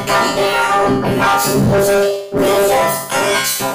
Cut down, I'm not too busy, music, and extra.